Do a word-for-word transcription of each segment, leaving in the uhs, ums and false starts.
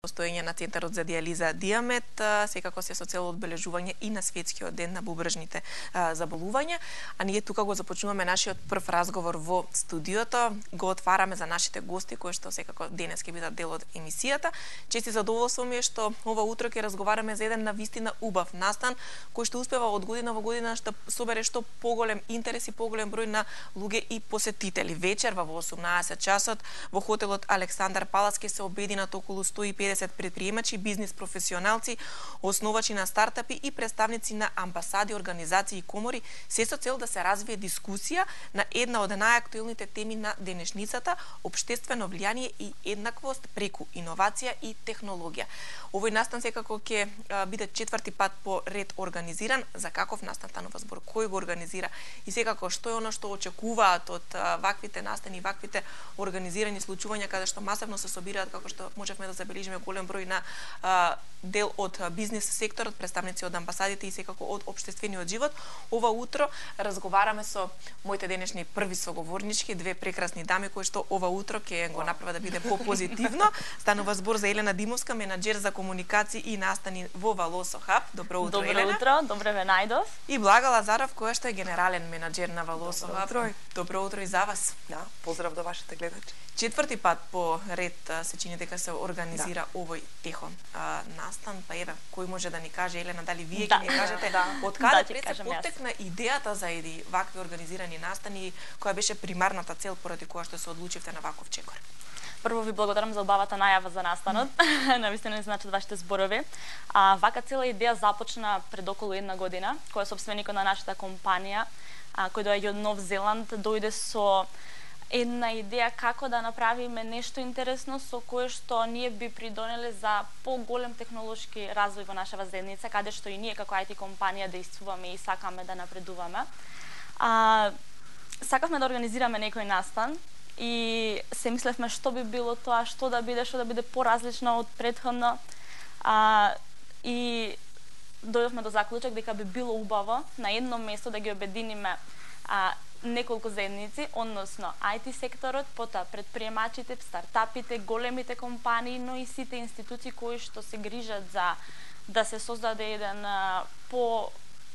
постоење на Центарот за дијализа Диамет, секако се со цел одбележување и на светскиот ден на бубрежните заболувања. А ние тука го започнуваме нашиот прв разговор во студиото. Го отвараме за нашите гости кои што секако денес ќе бидат дел од емисијата. Чести задоволство ми е што ова утро ќе разговараме за еден навистина убав настан кој што успева од година во година што собере што поголем интерес и поголем број на луѓе и посетители. Вечер во осумнаесет часот во хотелот Александар Палац ќе се обединат околу сто и педесет предприемачи, бизнис професионалци, основачи на стартапи и представници на амбасади, организации и комори, се со цел да се развие дискусија на една од најактуелните теми на денешницата, општествено влијание и еднаквост преку иновација и технологија. Овој настан секако ќе биде четврти пат по ред организиран. За каков настан станува збор, кој го организира и секако што е оно што очекуваат од ваквите настани, ваквите организирани случувања каде што масовно се собираат, како што можевме да забележиме голем број на а, дел од бизнес секторот, представници од амбасадите и секако од општествениот живот. Ова утро разговараме со моите денешни први соговорнички, две прекрасни дами кои што ова утро ќе го направат да биде попозитивно. Станува збор за Елена Димовска, менаџер за комуникации и настани во Валосо Хаб. Добро утро, Добро Елена. утро, добре ве најдов. И Блага Лазаров, која што е генерален менаџер на Валосо Хаб. Добро утро. Добро утро и за вас. Да, поздрав до вашите гледачи. Четврти пат по ред се чини дека се организира да. овој техон а, настан, па еве, кој може да ни каже, Елена, дали вие да. ќе ни кажете да. од каде да, пред се потекна идејата за еди вакви организирани настани, која беше примарната цел поради која што се одлучивте на ваков чекор? Прво ви благодарам за убавата најава за настанот. Навистина не значат вашите зборови. А, вака цела идеја започна пред околу една година, која собственикот на нашата компанија, а, кој доаѓа од Нов Зеланд, дојде со една идеја како да направиме нешто интересно со кое што ние би придонеле за поголем технолошки развој во нашава заедница, каде што и ние како ай ти компанија действуваме и сакаме да напредуваме. А, сакавме да организираме некој настан и се мислевме што би било тоа, што да биде, што да биде поразлично од претходно. А, и дојдовме до заклучок дека би било убаво на едно место да ги обединиме а, неколку заедници, односно ай ти секторот, потоа предприемачите, стартапите, големите компании, но и сите институции кои што се грижат за да се создаде еден а, по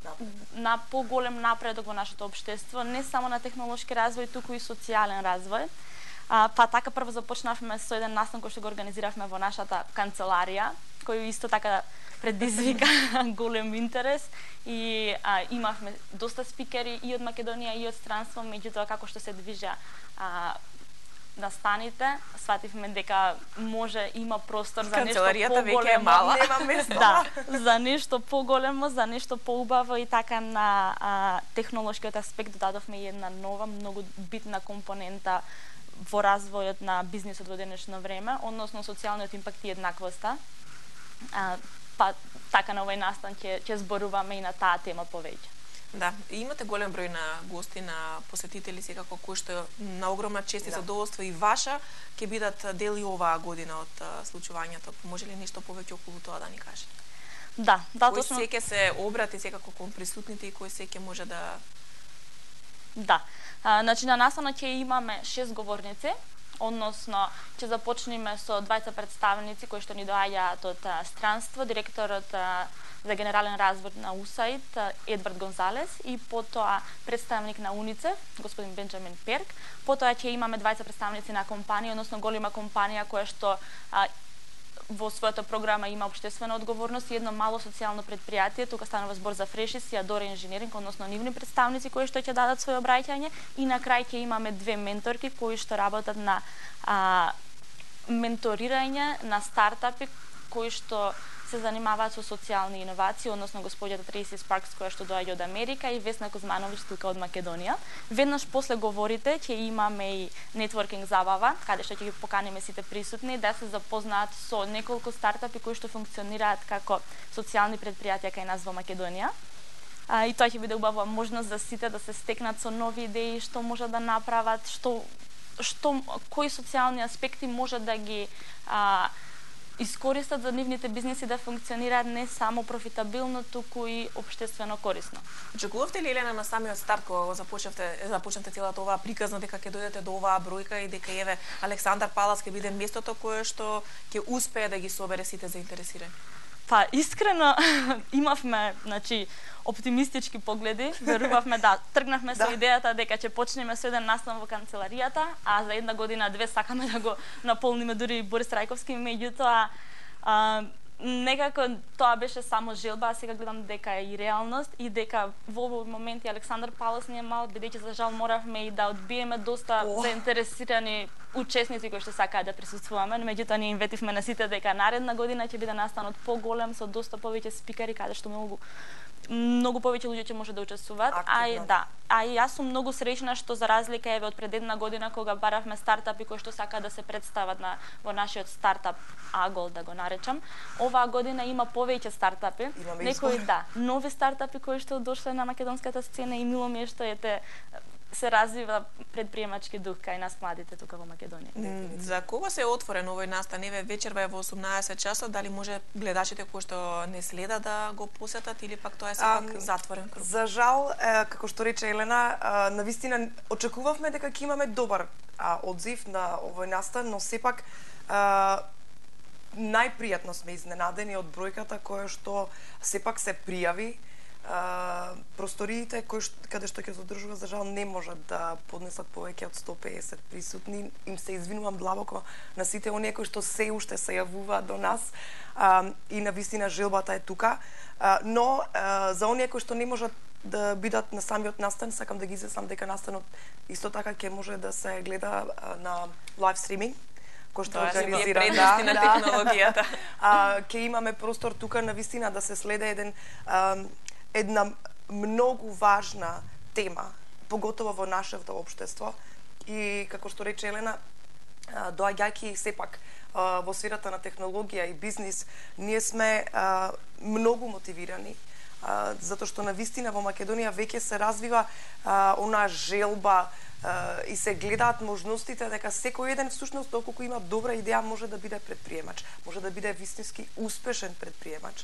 на поголем напредок во нашето општество, не само на технолошки развој, туку и социјален развој. А, па така прво започнавме со еден настан кој што го организиравме во нашата канцеларија, кој исто така предизвика голем интерес и а, имавме доста спикери и од Македонија и од странство, меѓутоа како што се движа а, настаните, свативме дека може има простор за нешто поголемо. веќе е мала, нема место. Да, за нешто поголемо, за нешто поубаво и така на а, технолошкиот аспект додадовме и една нова, многу битна компонента во развојот на бизнисот во денешно време, односно социјалниот импакт и еднаквоста. А, па така на овој настан ќе ќе зборуваме и на таа тема повеќе. Да, имате голем број на гости, на посетители секако кои што на огромна чест и задоволство и ваша ќе бидат дел и оваа година од случувањето. Може ли нешто повеќе околу тоа да ни кажете? Да, да, кој точно. Кој се ќе се обрати секако кон присутните и кој се ќе може да Да. А, значи на настанот ќе имаме шест говорници, односно ќе започнеме со двајца представници кои што ни доаѓаат од странство, директорот а, за генерален развој на УСАИД Едвард Гонзалес и потоа представник на УНИЦЕФ господин Бенџамин Перк. Потоа ќе имаме двајца представници на компанија, односно голема компанија која што а, во својата програма има општествена одговорност и едно мало социјално предпријатие. Тука станува збор за Фрешис и Адора инженеринг, односно нивни представници кои што ќе дадат свој обраќање и на крај ќе имаме две менторки кои што работат на а, менторирање на стартапи кои што се занимаваат со социјални иновации, односно господјата Трейси Спаркс која што доаѓа од Америка и Весна Кузмановиќ тука од Македонија. Веднаш после говорите ќе имаме и нетворкинг забава, каде што ќе ги поканиме сите присутни да се запознаат со неколку стартапи кои што функционираат како социјални предпријатија кај нас во Македонија. А, и тоа ќе биде убава можност за сите да се стекнат со нови идеи, што можат да направат, што што кои социјални аспекти може да ги а, искористат за нивните бизнеси да функционираат не само профитабилно, туку и општествено корисно. Очекувавте ли, Елена, на самиот старт кога го започнавте, започнавте целата оваа приказна дека ќе дојдете до оваа бројка и дека еве Александар Палас ќе биде местото кое што ќе успее да ги собере сите заинтересирани? Па искрено имавме, значи, оптимистички погледи, верувавме да тргнавме со идејата дека ќе почнеме со еден настан во канцеларијата, а за една година две сакаме да го наполниме дури Борис Трајковски, меѓутоа а, некако тоа беше само желба, а сега гледам дека е и реалност и дека во овој момент и Александар Палас не е мал, бидејќи за жал моравме и да одбиеме доста oh. заинтересирани учесници кои што сакаат да присуствуваме, но меѓутоа ние им ветивме на сите дека наредна година ќе биде настанот поголем со доста повеќе спикери каде што многу многу повеќе луѓе ќе може да учествуваат. А и да, а и јас сум многу среќна што за разлика еве од пред една година кога баравме стартапи кои што сакаат да се представат на во нашиот стартап Агол да го наречам, оваа година има повеќе стартапи, некои да, нови стартапи кои што дошле на македонската сцена и мило ми е што ете се развива предприемачки дух кај нас младите тука во Македонија. Mm, за кого се отворен овој настан? Еве вечерва е во осумнаесет часот, дали може гледачите кои што не следа да го посетат или пак тоа е сепак затворен круг? За жал, е, како што рече Елена, е, навистина очекувавме дека ќе имаме добар а, одзив на овој настан, но сепак е, најпријатно сме изненадени од бројката која што сепак се пријави. Uh, просториите кои што, каде што ќе задржува за жал не можат да поднесат повеќе од сто пеесет присутни. Им се извинувам длабоко на сите оние кои што се уште се јавуваат до нас uh, и навистина желбата е тука. Uh, но uh, за оние кои што не можат да бидат на самиот настан, сакам да ги изјаснам дека настанот исто така ќе може да се гледа uh, на лайв стриминг кој што организира да, на технологијата. uh, ќе имаме простор тука навистина да се следи еден uh, една многу важна тема, поготово во нашето општество. И како што рече Елена, доаѓајќи сепак во сферата на технологија и бизнис, ние сме многу мотивирани, затоа што навистина во Македонија веќе се развива онаа желба и се гледаат можностите дека секој еден всушност доколку има добра идеја може да биде предприемач, може да биде вистински успешен предприемач.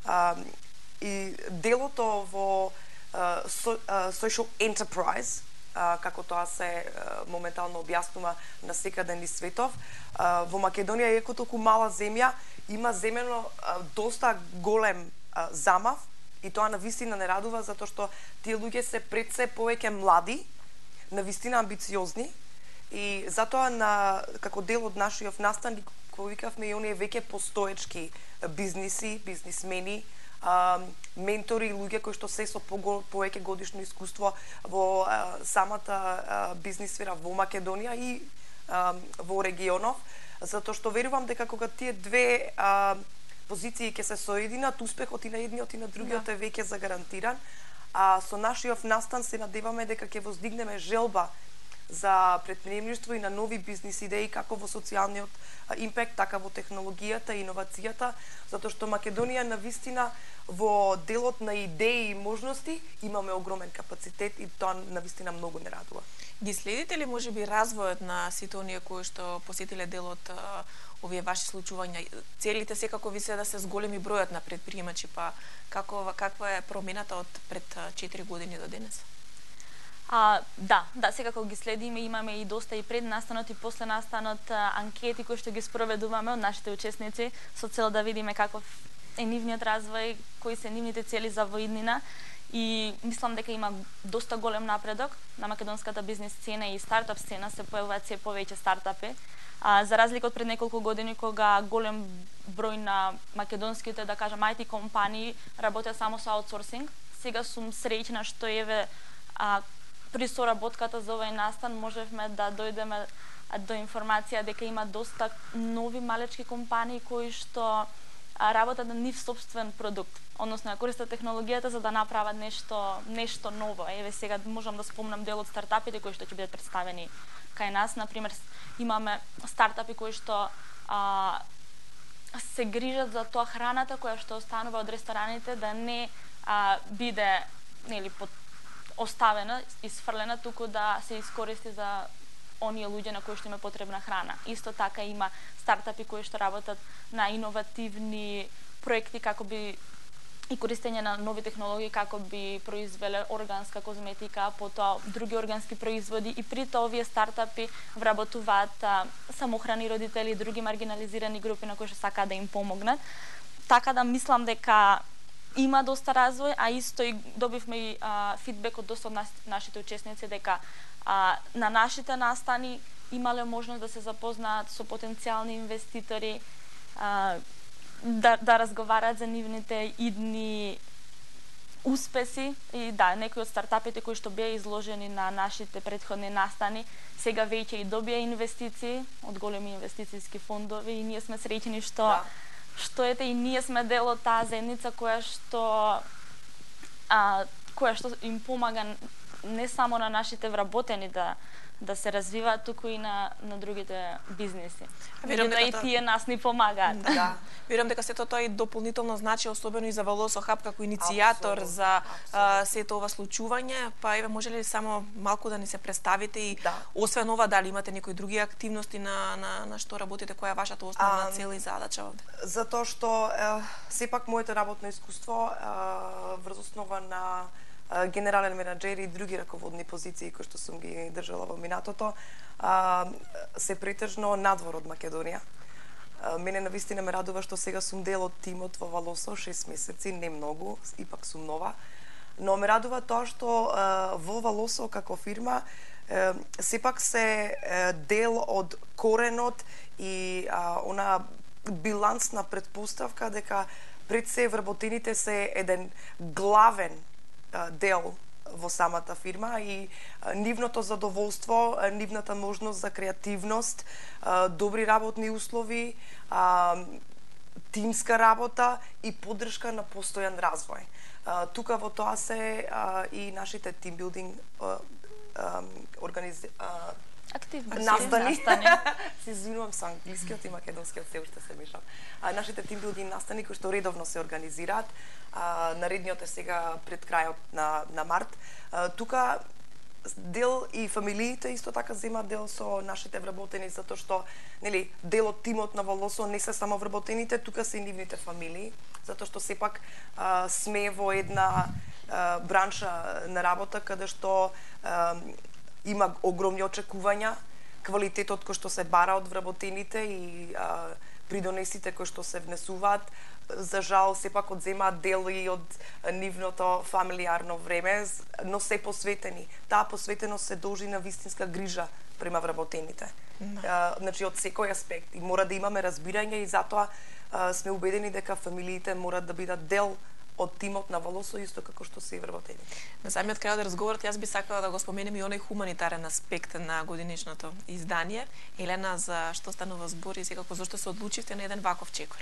И делото во uh, so, uh, social enterprise, uh, како тоа се uh, моментално објаснува на секаде низ светов, uh, во Македонија, иако толку мала земја, има земено uh, доста голем uh, замав и тоа навистина не радува затоа што тие луѓе се пред се повеќе млади, навистина амбициозни и затоа на како дел од нашиот настан кој викавме и оние веќе постоечки бизниси, бизнисмени, Uh, ментори, луѓе кои што се со повеќе годишно искуство во uh, самата uh, бизнис сфера во Македонија и uh, во регионов, затоа што верувам дека кога тие две uh, позиции ќе се соединат, успехот и на едниот и на другиот е веќе загарантиран. А со нашиот настан се надеваме дека ќе воздигнеме желба за предприемништво и на нови бизнис идеи како во социјалниот импект, така во технологијата и иновацијата, затоа што Македонија навистина во делот на идеи и можности имаме огромен капацитет и тоа навистина многу не радува. Ги следите ли можеби развојот на сите оние кои што посетиле делот овие ваши случувања? Целите секако ви се да се зголеми бројот на предприемачи, па како каква е промената од пред четири години до денес? А, да, да, секако ги следиме, имаме и доста и пред настанот и после настанот анкети кои што ги спроведуваме од нашите учесници со цел да видиме каков е нивниот развој, кои се нивните цели за воиднина и мислам дека има доста голем напредок на македонската бизнес сцена и стартап сцена, се појавуваат се повеќе стартапи. А, за разлика од пред неколку години кога голем број на македонските, да кажам, ай ти компании работеа само со аутсорсинг, сега сум среќна што еве а, при соработката за овој настан можевме да дојдеме до информација дека има доста нови малечки компании кои што работат на нив собствен продукт, односно ја користат технологијата за да направат нешто нешто ново. Еве сега можам да спомнам дел од стартапите кои што ќе бидат представени кај нас. Например, имаме стартапи кои што а, се грижат за тоа храната која што останува од рестораните да не а, биде нели под оставена, исфрлена, туку да се искористи за оние луѓе на кои што им е потребна храна. Исто така има стартапи кои што работат на иновативни проекти како би и користење на нови технологии како би произвеле органска козметика, потоа други органски производи и при тоа овие стартапи вработуваат а, самохрани родители и други маргинализирани групи на кои што сакаат да им помогнат. Така да мислам дека има доста развој, а исто и добивме и а, фидбек од доста од нас, нашите учесници дека а, на нашите настани имале можност да се запознаат со потенцијални инвеститори, а, да, да разговараат за нивните идни успеси и да, некои од стартапите кои што беа изложени на нашите претходни настани, сега веќе и добија инвестиции од големи инвестициски фондови и ние сме среќни што да. што ете и ние сме дел од таа заедница која што а, која што им помага не само на нашите вработени да да се развиваат, туку и на на другите бизнеси. Верувам дека и тие нас ни помагаат. Да. Верувам дека сето тоа и дополнително значи особено и за Волосо Хаб како иницијатор за а, сето ова случување, па еве може ли само малку да ни се представите и да. Освен ова дали имате некои други активности на на на што работите, која е вашата основна цел и задача овде? Затоа што е, сепак моето работно искуство е, врз основа на генерален менаџер и други раководни позиции кои што сум ги држала во минатото, а, се претежно надвор од Македонија. А, мене навистина ме радува што сега сум дел од тимот во Волосо, шест месеци, не многу, ипак сум нова. Но ме радува тоа што а, во Волосо како фирма а, сепак се а, дел од коренот и а, она билансна предпоставка дека пред се вработените се еден главен дел во самата фирма и нивното задоволство, нивната можност за креативност, добри работни услови, тимска работа и поддршка на постојан развој. Тука во тоа се и нашите тимбилдинг организи... активности, настани. настани. Се извинувам со англискиот и македонскиот се уште се мешам. А, нашите тимбилдинг настани кои што редовно се организираат, а, наредниот е сега пред крајот на на март. А, тука дел и фамилиите исто така земаат дел со нашите вработени, затоа што нели дел од тимот на Волосо не се само вработените, тука се и нивните фамилии, затоа што сепак а, сме во една а, бранша на работа каде што а, има огромни очекувања, квалитетот кој што се бара од вработените и а, придонесите кои што се внесуваат, за жал сепак одземаат дел и од нивното фамилиарно време, но се посветени. Таа посветеност се должи на вистинска грижа према вработените. Mm. А, значи од секој аспект и мора да имаме разбирање и затоа а, сме убедени дека фамилиите морат да бидат дел од тимот на Волосо исто како што се и вработени. На самиот крај од разговорот јас би сакала да го споменем и оној хуманитарен аспект на годинишното издание. Елена, за што станува збор и секако зашто се одлучивте на еден ваков чекор?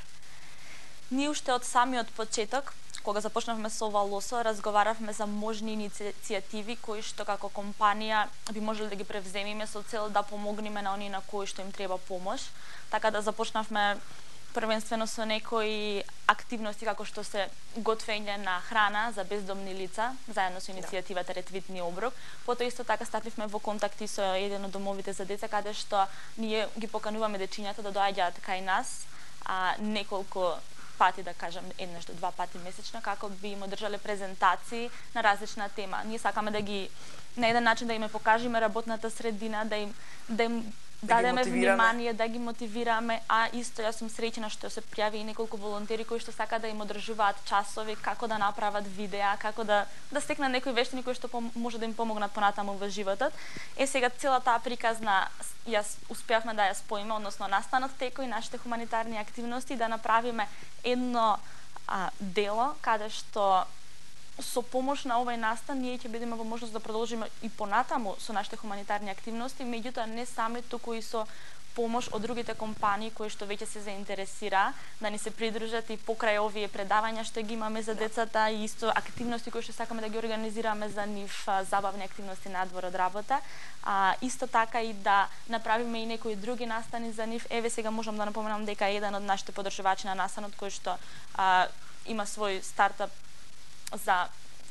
Ние уште од самиот почеток, кога започнавме со Волосо, разговаравме за можни иницијативи кои што како компанија би можеле да ги превземиме со цел да помогнеме на оние на кои што им треба помош. Така да започнавме првенствено со некои активности како што се готвење на храна за бездомни лица, заедно со иницијативата Ретвитни оброк. Потоа исто така стапивме во контакти со еден од домовите за деца, каде што ние ги покануваме дечињата да доаѓаат кај нас, а неколку пати, да кажам, еднаш до два пати месечно, како би им одржале презентации на различна тема. Ние сакаме да ги на еден начин да им покажеме работната средина, да им да им да дадеме внимание, да ги мотивираме, а исто јас сум среќна што се пријави и неколку волонтери кои што сака да им одржуваат часови како да направат видеа, како да да стекнат некои вештини кои што може да им помогнат понатаму во животот. Е сега цела таа приказна јас успеавме да ја споиме, односно настанот текој нашите хуманитарни активности, да направиме едно а, дело каде што со помош на овој настан ние ќе бидеме во можност да продолжиме и понатаму со нашите хуманитарни активности, меѓутоа не сами, туку и со помош од другите компании кои што веќе се заинтересира да ни се придружат и покрај овие предавања што ги имаме за децата и исто активности кои што сакаме да ги организираме за нив, забавни активности надвор од работа. А, исто така и да направиме и некои други настани за нив. Еве сега можам да напоменам дека еден од нашите поддржувачи на настанот кој што а, има свој стартап за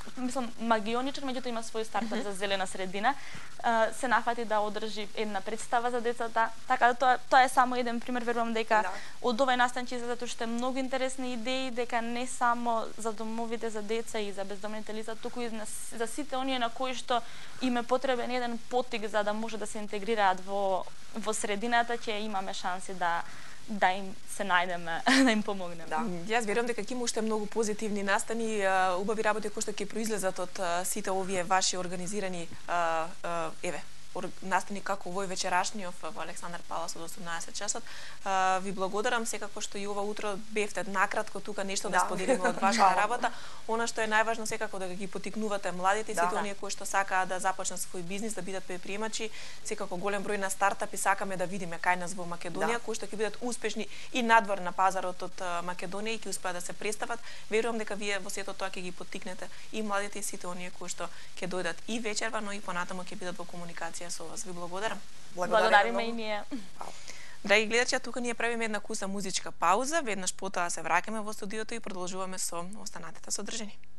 мислам, магионичар, меѓутоа има свој стартап mm -hmm. за зелена средина. Се нафати да одржи една представа за децата. Така да тоа, тоа е само еден пример, верувам дека да. Од овој настан ќе излезат уште многу интересни идеи, дека не само за домовите за деца и за бездомните лица, туку и за сите оние на кои што им е потребен еден поттик за да може да се интегрираат во во средината, ќе имаме шанси да да им се најдеме, да им помогнеме. Да. Јас верувам дека ќе има уште многу позитивни настани, убави работи кои што ќе произлезат од сите овие ваши организирани еве настани како овој вечерашниот во Александар Палас од осумнаесет часот. Ви благодарам секако што и ова утро бевте накратко тука нешто да, да споделиме од вашата работа. Она што е најважно секако да ги поттикнувате младите, сите да, оние кои што сакаат да започнат свој бизнис, да бидат предприемачи, секако голем број на стартапи сакаме да видиме кај нас во Македонија, да, кои што ќе бидат успешни и надвор на пазарот од Македонија и ќе успеат да се представат. Верувам дека вие во сето тоа ќе ги поттикнете и младите и сите оние кои што ќе дојдат и вечерва, но и понатаму ќе бидат во комуникација со вас. Ви благодарам. Благодариме и ние. Драги гледачи, тука ние правиме една куса музичка пауза, веднаш потоа се враќаме во студиото и продолжуваме со останатите содржини.